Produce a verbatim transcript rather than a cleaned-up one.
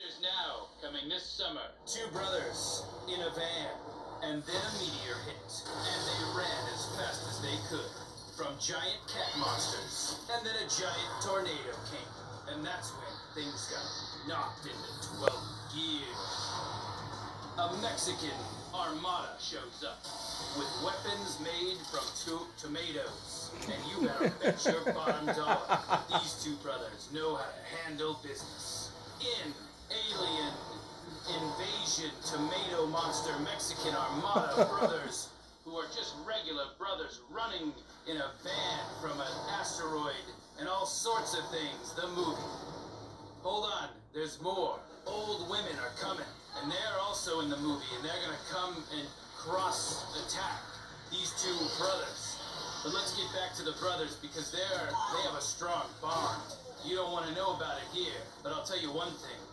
Is now coming this summer. Two brothers in a van, and then a meteor hit, and they ran as fast as they could from giant cat monsters, and then a giant tornado came, and that's when things got knocked into twelve gear. A Mexican armada shows up with weapons made from two tomatoes, and you better bet your bottom dollar these two brothers know how to handle business. In Alien Invasion Tomato Monster Mexican Armada brothers, who are just regular brothers running in a van from an asteroid and all sorts of things, the movie. Hold on, there's more. Old women are coming, and they're also in the movie, and they're gonna come and cross attack these two brothers. But let's get back to the brothers, because they're they have a strong bond. You don't want to know about it here, but I'll tell you one thing.